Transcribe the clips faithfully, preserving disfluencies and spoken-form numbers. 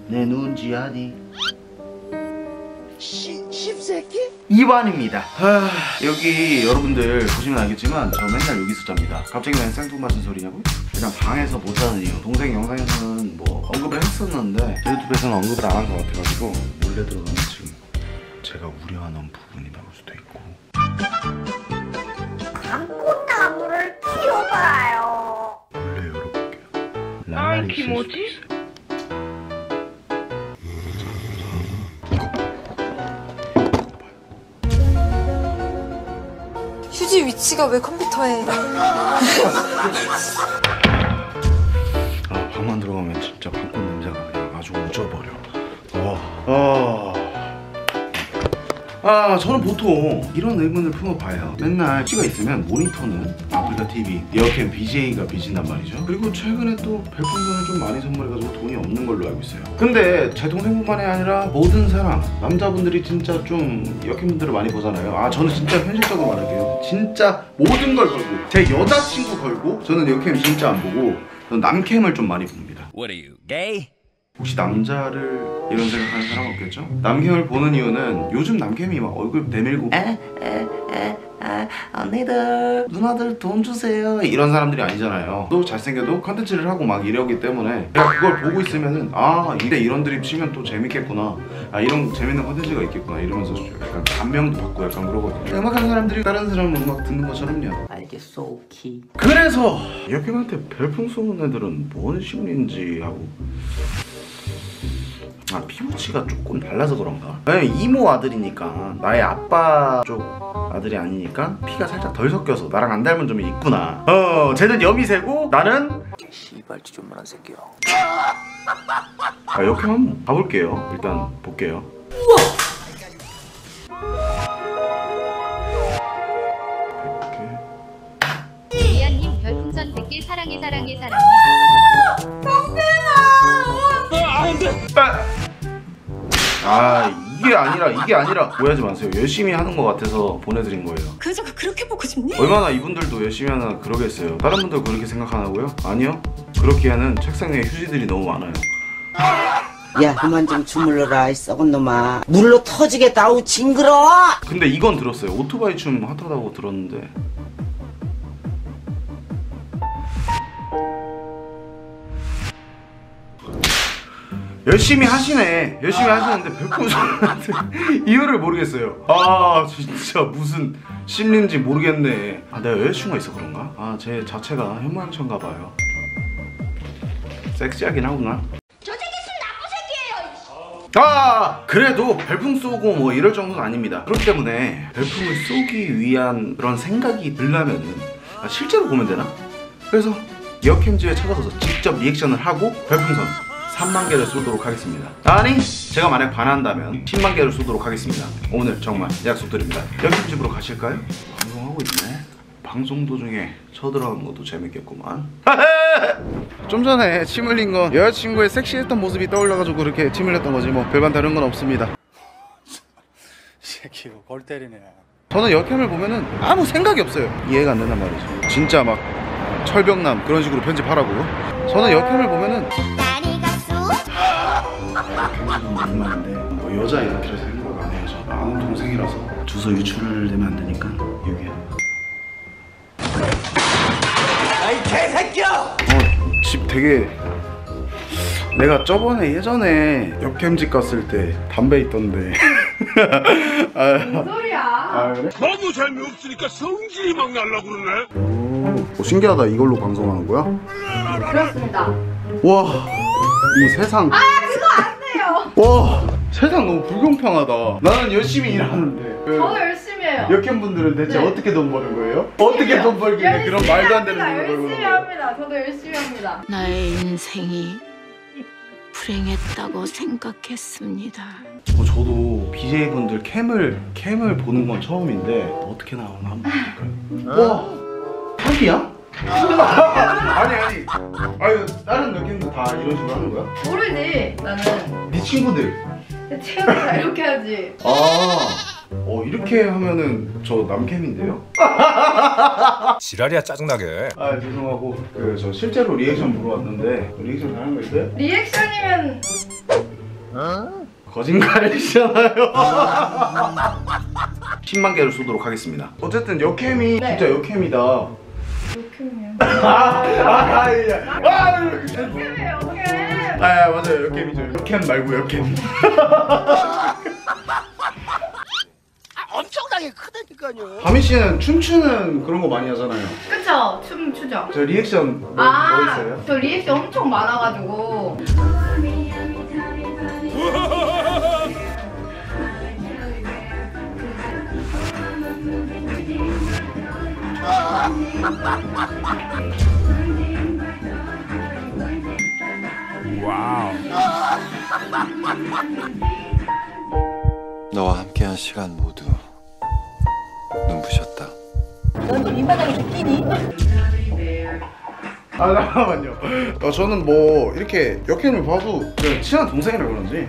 내 누군지 아니? 시, 십새끼? 이완입니다. 하, 여기 여러분들 보시면 알겠지만 저 맨날 여기서 잡니다. 갑자기 왜 생뚱맞은 소리냐고요? 일단 방에서 못 자는 이유, 동생 영상에서는 뭐 언급을 했었는데 유튜브에서는 언급을 안 한 것 같아가지고 몰래 들어가면 지금 제가 우려하는 부분이 나올 수도 있고. 방꽃나무를 키워봐요. 몰래 열어볼게요. 아이 기모지? 휴지 위치가 왜 컴퓨터에? 아, 방만 들어가면 진짜 방꽃 냄새가 그냥 아주 우져버려. 어. 어. 아, 저는 보통 이런 의문을 품어봐요. 맨날 티비가 있으면 모니터는 아프리카 티비, 리어캠 비제이가 빚인단 말이죠. 그리고 최근에 또 별풍선을 좀 많이 선물해가지고 돈이 없는 걸로 알고 있어요. 근데 제 동생뿐만이 아니라 모든 사람, 남자분들이 진짜 좀 리어캠분들을 많이 보잖아요. 아, 저는 진짜 현실적으로 말할게요. 진짜 모든 걸 걸고, 제 여자친구 걸고, 저는 리어캠 진짜 안 보고 저는 남캠을 좀 많이 봅니다. What are you, gay? 혹시 남자를 이런 생각하는 사람 없겠죠? 남캠을 보는 이유는 요즘 남캠이 막 얼굴 내밀고 에에에 언니들 누나들 돈 주세요 이런 사람들이 아니잖아요. 또 잘생겨도 컨텐츠를 하고 막 이러기 때문에 내가 그걸 보고 있으면은 아 이래 이런 드립 치면 또 재밌겠구나, 아 이런 재밌는 컨텐츠가 있겠구나 이러면서 약간 감명도 받고 약간 그러거든요. 음악하는 사람들이 다른 사람 음악 듣는 것처럼요. 알겠어, 오키. 그래서 옆에한테 별풍 쏘는 애들은 뭔 심리인지 하고, 아 피부치가 조금 달라서 그런가? 왜냐면 이모 아들이니까 나의 아빠 쪽 아들이 아니니까 피가 살짝 덜 섞여서 나랑 안 닮은 점이 있구나. 어 쟤는 염이새고 나는 씨발 지존만한 새끼야. 아 이렇게 한번 가볼게요. 일단 볼게요. 이한님 별풍선 백 개 사랑해 사랑해 사랑해. 아 이게 아니라 이게 아니라 오해하지 마세요. 열심히 하는 것 같아서 보내드린 거예요. 그 여자가 그렇게 보고 싶니? 얼마나 이분들도 열심히 하나 그러겠어요. 다른 분들 그렇게 생각하나고요? 아니요. 그렇기에는 책상 위에 휴지들이 너무 많아요. 야, 그만 좀 주물러라, 이 썩은 놈아. 물로 터지겠다, 아우 징그러. 근데 이건 들었어요. 오토바이 춤 핫하다고 들었는데 열심히 하시네. 열심히 하시는데 별풍선한테 이유를 모르겠어요. 아 진짜 무슨 심리인지 모르겠네. 아 내가 여자친구가 있어 그런가? 아 제 자체가 현모양처인가 봐요. 섹시하긴 하구나. 저 새끼 술 나쁜 새끼예요. 아 그래도 별풍 쏘고 뭐 이럴 정도는 아닙니다. 그렇기 때문에 별풍을 쏘기 위한 그런 생각이 들려면은 아, 실제로 보면 되나? 그래서 리어캠즈에 찾아가서 직접 리액션을 하고 별풍선 삼만 개를 쏘도록 하겠습니다. 아니 제가 만약 반한다면 십만 개를 쏘도록 하겠습니다. 오늘 정말 약속드립니다. 리어캠즈로 가실까요? 방송하고 있네. 방송 도중에 쳐들어가는 것도 재밌겠구만. 좀 전에 침 흘린 건 여자친구의 섹시했던 모습이 떠올라가지고 그렇게 침 흘렸던 거지 뭐 별반 다른 건 없습니다. 새끼 이거 골 때리네. 저는 여캠을 보면은 아무 생각이 없어요. 이해가 안 된단 말이죠. 진짜 막 철벽남 그런 식으로 편집하라고. 저는 여캠을 보면은 얼마인데 뭐 여자 이렇게 생각 안 해요. 저 아는 동생이라서 주소 유출되면 안 되니까 여기. 아이 개새끼야! 어, 집 되게 내가 저번에 예전에 옆캠집 갔을 때 담배 있던데. 무슨 소리야? 아 그래? 너무 재미없으니까 성질이 막 날라 그러네. 오, 오 신기하다. 이걸로 방송하는 거야? 그렇습니다. 와, 이 세상. 아 그거 안 돼요. 와, 세상 너무 불공평하다. 나는 열심히 일하는데. 그 저도 열심히 해요. 역캠 분들은 대체 네. 어떻게 돈 버는 거예요? 어떻게 돈 벌길래 그런 말도 안 되는 돈을 벌고 열심히 합니다. 저도 열심히 합니다. 나의 인생이 불행했다고 생각했습니다. 어, 저도 비제이 분들 캠을 캠을 보는 건 처음인데 어떻게 나오나 한번 볼까요? 와, 사기야? 아니 아니 아니 다른 역캠도 다 이런 식으로 하는 거야? 모르지 나는. 네 친구들. 체험이 다 이렇게 하지. 아, 어 이렇게 하면은 저 남캠인데요? 지랄이야 짜증나게. 아 죄송하고 그 저 실제로 리액션 보러 왔는데 리액션 잘하는 거 있어요? 리액션이면 거짓말이잖아요. 십만 개를 쏘도록 하겠습니다. 어쨌든 여캠이 네. 진짜 여캠이다. 욕해요. 아, 아, 아, 예. 아, 욕해요, 욕해. 아, 맞아요. 여캠이죠. 여캠 말고 여캠. 엄청나게 크다니까요. 다미 씨는 춤추는 그런 거 많이 하잖아요. 그쵸? 춤 추죠? 저 리액션 뭐, 뭐 아, 있어요? 저 리액션 엄청 많아가지고. 너와 함께한 시간 모두 눈부셨다. 아, 잠깐만요. 어, 저는 뭐 이렇게 여캠을 봐도 저 친한 동생이라 그런지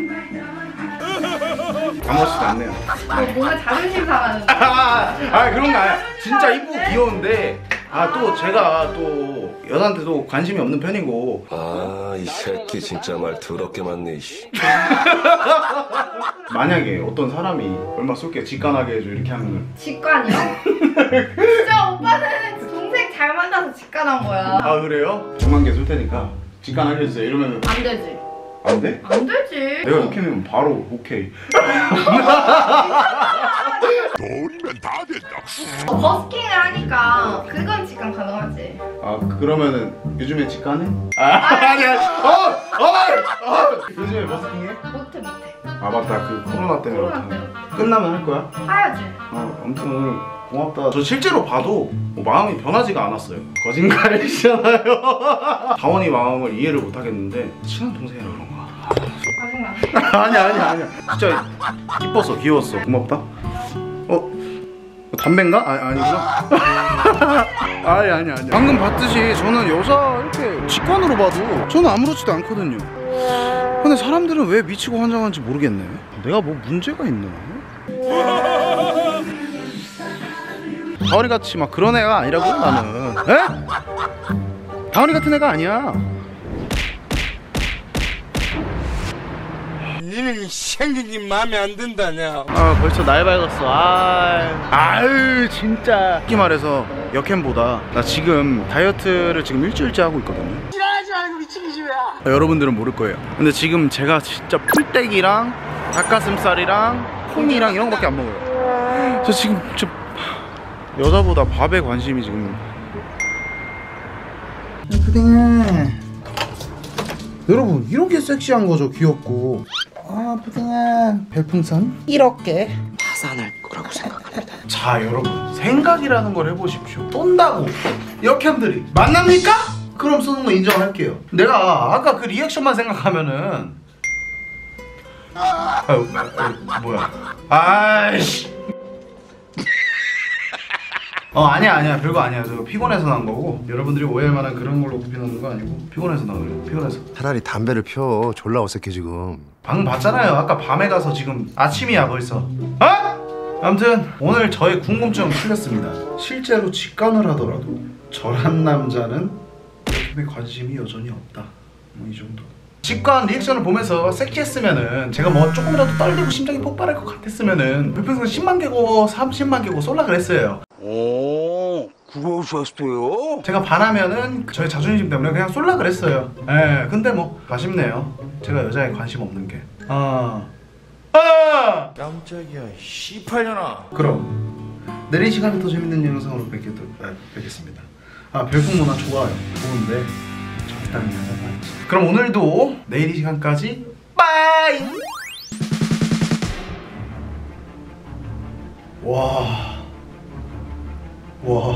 아무렇지도 않네요. 뭐 뭔가 자존심 상하는데. 아, 아 그런 거 아니야. 진짜 이쁘고 귀여운데 아 또 제가 또 여자한테도 관심이 없는 편이고. 아, 이 새끼 진짜 말 더럽게 많네, 이씨. 만약에 어떤 사람이 얼마 쏠게 직관하게 해줘 이렇게 하면은 직관이요? 진짜 오빠는 동생 잘 만나서 직관한 거야. 아 그래요? 백만 개 쏠 테니까 직관 알려주세요 이러면은 안 되지. 안 돼? 안 되지. 내가 여캠이면 바로 오케이. 돈이면 다 된다. 어, 버스킹을 하니까 그건 직관 가능하지. 아 그러면은 요즘에 직관해? 아 아니 아니 어! 어! 어! 요즘에 버스킹해? 못해 못해. 아 맞다 그 코로나 때문에 코로나 못하네. 때문에. 끝나면 할 거야? 해야지. 어 아무튼 오늘 고맙다. 저 실제로 봐도 뭐 마음이 변하지가 않았어요. 거짓말이잖아요. 다원이 마음을 이해를 못 하겠는데 친한 동생이라 그런가? 짜증나. 아니 아니 아니야. 진짜 이뻤어 귀여웠어 고맙다. 어? 담배인가? 아, 아니구나. 아니 아니 아니. 방금 봤듯이 저는 여자 이렇게 직관으로 봐도 저는 아무렇지도 않거든요. 근데 사람들은 왜 미치고 환장하는지 모르겠네. 내가 뭐 문제가 있나? 다원이 같이 막 그런 애가 아니라고 나는. 에? 다원이 같은 애가 아니야. 니는 생긴 게 마음에 안 든다냐? 아 벌써 날 밝았어. 아, 아유 진짜. 솔직히 말해서 여캠보다 나 지금 다이어트를 지금 일주일째 하고 있거든요. 지랄하지 말고 미친기지 왜야. 아, 여러분들은 모를 거예요. 근데 지금 제가 진짜 풀떼기랑 닭가슴살이랑 콩이랑 이런 거밖에 안 먹어요. 저 지금 저 여자보다 밥에 관심이 지금. 푸딩아. 여러분 이런 게 섹시한 거죠. 귀엽고. 아 푸딩아 별풍선 이렇게 파산할 거라고 생각합니다. 자 여러분 생각이라는 걸 해보십시오. 쏜다고 여캠들이 만납니까? 그럼 쏘는 거 인정할게요. 내가 아까 그 리액션만 생각하면은 아유 아, 뭐야 아이씨 어 아니야 아니야 별거 아니야. 저 피곤해서 난 거고 여러분들이 오해할 만한 그런 걸로 구비하는 거 아니고 피곤해서 난 거예요. 피곤해서. 차라리 담배를 펴. 졸라 어색해 지금. 방금 봤잖아요. 아까 밤에 가서 지금 아침이야 벌써. 어? 아무튼 오늘 저의 궁금증은 풀렸습니다. 실제로 직관을 하더라도 저란 남자는 여캠에 관심이 여전히 없다. 뭐 이 정도. 직관 리액션을 보면서 섹시했으면은 제가 뭐 조금이라도 떨리고 심장이 폭발할 것 같았으면은 별풍선 십만 개고 삼십만 개고 쏠라 그랬어요. 오, 그거 좋았어요? 제가 반하면은 저의 자존심 때문에 그냥 쏠라 그랬어요. 예, 근데 뭐 아쉽네요. 제가 여자에 관심 없는 게. 아, 아! 깜짝이야, 씨팔년아. 그럼 내일 이 시간에 더 재밌는 영상으로 뵙겠도, 아, 뵙겠습니다. 아 별풍 문화 좋아요. 좋은데 적당히 하자. 그럼 오늘도 내일 이 시간까지 빠이. 와. 와.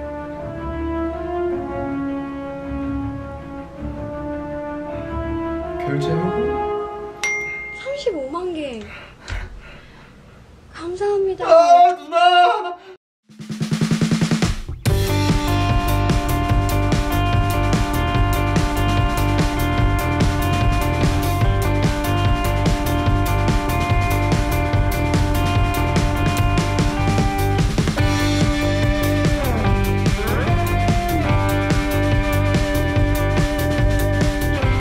결제하고 삼십오만 개. 감사합니다. 아 누나